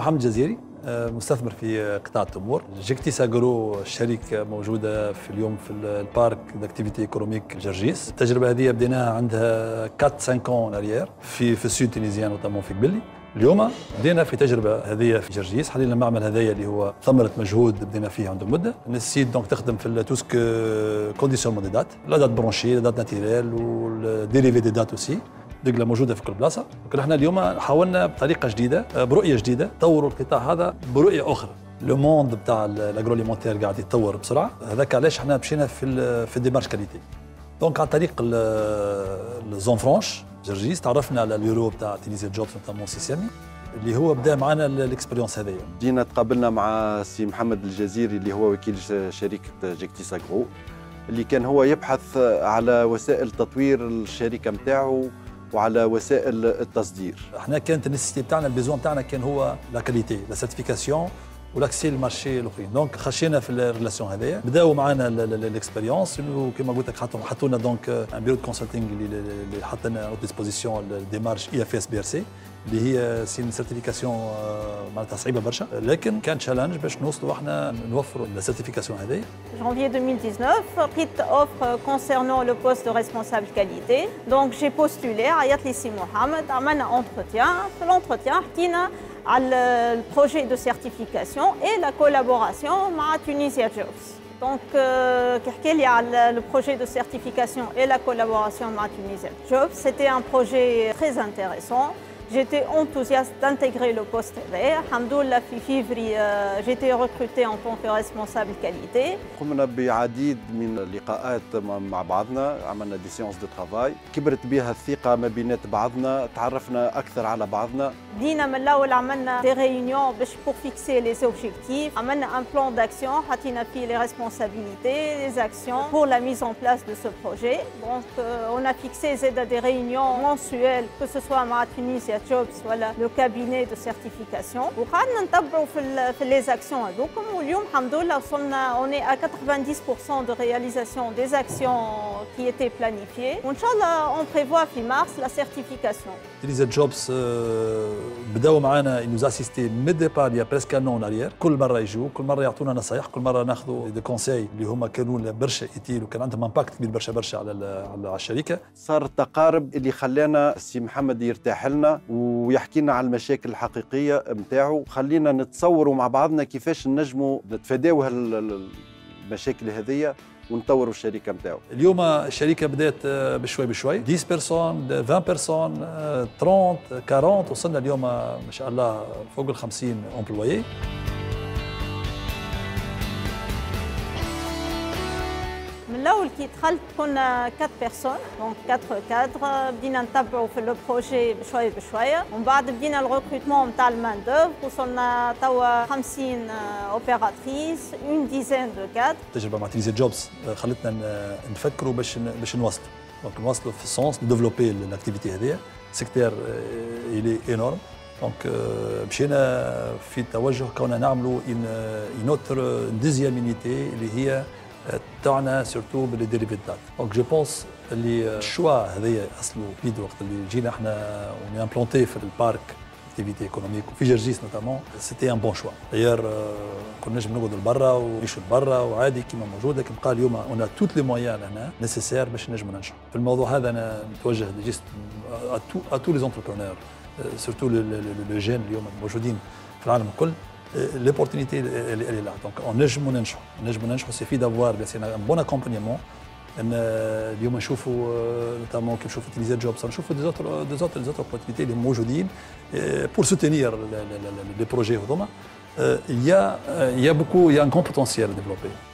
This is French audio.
محمد جزيري مستثمر في قطاع التمور. جيكتيس اجرو شركه موجوده في اليوم في البارك داكتيفيتي ايكونوميك جرجيس. التجربه هذه بديناها عندها 4 5 اون اريير في السود تونيزيان نوتامون في قبلي. اليوم بدينا في تجربه هذه في جرجيس. حاليا المعمل هذايا اللي هو ثمره مجهود بدينا فيه عنده مده. السيت دونك تخدم في توسك كونديسيونمون دي دات، لا دات برونشي، لا دات ناتيريل والديريفي دي دات اوسي. دقلة موجودة في كل بلاصة. لكن احنا اليوم حاولنا بطريقة جديدة برؤية جديدة طوروا القطاع هذا برؤية أخرى. لو موند بتاع الاجروليمونتير قاعد يتطور بسرعة، هذاك علاش احنا مشينا في الديمارش كاليتي. دونك عن طريق الزون فرانش جرجيس تعرفنا على اليورو بتاع تونيزيا جوبز نوتامون سيسيامي اللي هو بدا معنا الاكسبيريونس هذيا. جينا تقابلنا مع سي محمد الجزيري اللي هو وكيل شركة جيكتيس اجرو، اللي كان هو يبحث على وسائل تطوير الشركة نتاعو وعلى وسائل التصدير. احنا كانت النسيتي بتاعنا البيزون بتاعنا كان هو لا كاليتي لا سيرتيفيكاسيون والاكسي للمارشي الاخرين. دونك خشينا في الريلاسيون هذايا، بداوا معنا الاكسبيريونس وكما قلت لك حطوا لنا دونك ان بيرو دو كونسلتينغ اللي حط لنا اون ديسبوزيسيون الديمارش اي اف اس بي ار سي اللي هي سي سيرتيفيكاسيون معناتها صعيبه برشا، لكن كان تشالنج باش نوصلوا احنا نوفروا السيرتيفيكاسيون هذه. Janvier 2019, prit offre concernant le poste de responsable qualité. Donc j'ai postulé à Yatlissi Mohamed, à un entretien. Dans l'entretien, حكينا على البروجي de certification et la collaboration مع Tunisia Jobs. Donc, كيحكي لي على le projet de certification et la collaboration مع Tunisia Jobs, c'était un projet très intéressant. J'étais enthousiaste d'intégrer le poste vert. Alhamdoulilah, في février, j'ai été recrutée en tant que responsable qualité. قمنا بعديد من اللقاءات مع بعضنا، عملنا دي سيونس دو ترافاي، كبرت بها الثقة ما بينات بعضنا، تعرفنا أكثر على بعضنا. بدينا من الأول عملنا des réunions باش pour fixer les objectifs. عملنا un plan d'action، حطينا فيه les responsabilités, les actions pour la mise en place de ce projet. Donc, on a fixé des réunions mensuelles, que ce soit مع Tunisia Jobs ولا le cabinet de certification. وقعدنا نتبعوا في les actions هذوكم، واليوم الحمد لله وصلنا on est à 90% de réalisation des actions qui étaient planifiées. وإن شاء الله on prévoit في mars la certification. Tunisia Jobs بداوا معنا nous assister من départ il y a presque un an en arrière. كل مرة يجوا، كل مرة يعطونا نصايح، كل مرة ناخذوا دي كونساي اللي هما كانوا برشا ايتيل وكان عندهم امباكت كبير برشا على الشركة. صار التقارب اللي خلانا السي محمد يرتاح لنا ويحكي لنا على المشاكل الحقيقية نتاعو، خلينا نتصوروا مع بعضنا كيفاش نجموا نتفاداو المشاكل هذية ونطوروا الشركة نتاعو. اليوم الشركة بدات بشوي 10 بيرسون 20 بيرسون 30 40 وصلنا اليوم ما شاء الله فوق ال 50 امبلويي. من الأول كي دخلت كنا 4 بيرسون، دونك 4 كادر، بدينا نتبعوا في لو بروجي بشوية بشوية، ومن بعد بدينا الريكروتمون نتاع المان دوف، وصلنا توا 50 اوبيراتريس، اون ديزين دو كادر. التجربة مع تونيزيا جوبز خلتنا نفكروا باش نوصلوا، دونك نوصلوا في السونس ديفلوبي الاكتيفيتي هذيا، سيكتير إلي إينورم، دونك مشينا في توجه كنا نعملوا اون اوتر دوزيام يونيتي اللي هي تاعنا سورتو باللي ديريفي دات. دونك جو بونس اللي الشوا هذايا اصله بيد وقت اللي جينا احنا وني امبلونتي في البارك اكتيفيتي ايكونوميك وفي جرجيس نوتامون، سيتي ان بون شوا. داير كنا نجم نقعدوا لبرا ونعيشوا لبرا وعادي كيما موجود، لكن بقى اليوم اون توت لي مويان هنا نيسيسير باش نجموا ننجحوا. في الموضوع هذا انا نتوجه جيست ا تو لي زونتربرونور سورتو لو جين اليوم الموجودين في العالم الكل. ليبورتينيتي اللي لا، دونك نجموا ننجحوا سيفي دافوار بيان سي ان بون اكومبانيمون. ان اليوم نشوفوا نوتامون كي نشوفوا تونيزيا جوبز، نشوفوا دي زوتر اوبورتينيتي اللي موجودين بور سوتينير لي بروجي هذوما. il y a beaucoup, il y a un grand potentiel à développer.